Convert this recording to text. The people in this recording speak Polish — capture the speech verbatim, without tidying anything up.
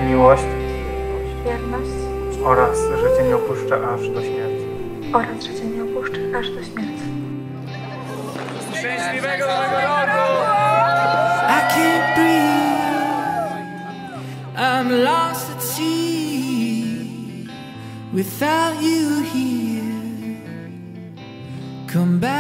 miłość wierność oraz że Cię nie opuszczę aż do śmierci. oraz że Cię nie opuszczę aż do śmierci. Szczęśliwego Nowego Roku! I can't breathe, I'm lost at sea without you here. Come back.